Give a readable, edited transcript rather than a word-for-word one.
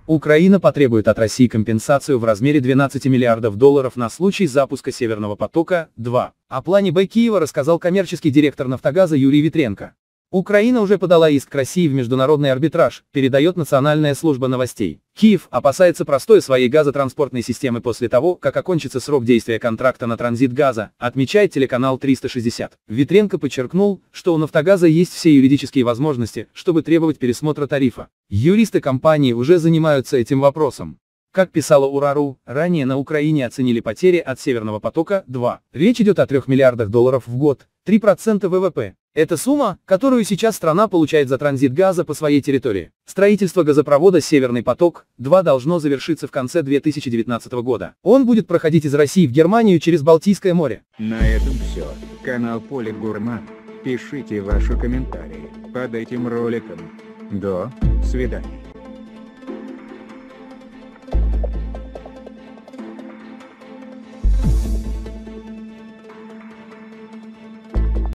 Украина потребует от России компенсацию в размере 12 миллиардов долларов на случай запуска Северного потока-2. О плане Б Киева рассказал коммерческий директор «Нафтогаза» Юрий Витренко. Украина уже подала иск к России в международный арбитраж, передает Национальная служба новостей. Киев опасается простоя своей газотранспортной системы после того, как окончится срок действия контракта на транзит газа, отмечает телеканал 360. Витренко подчеркнул, что у «Нафтогаза» есть все юридические возможности, чтобы требовать пересмотра тарифа. Юристы компании уже занимаются этим вопросом. Как писала Ура.ру, ранее на Украине оценили потери от Северного потока-2. Речь идет о 3 миллиардах долларов в год, 3% ВВП. Это сумма, которую сейчас страна получает за транзит газа по своей территории. Строительство газопровода «Северный поток-2» должно завершиться в конце 2019 года. Он будет проходить из России в Германию через Балтийское море. На этом все. Канал Полигурман. Пишите ваши комментарии под этим роликом. До свидания.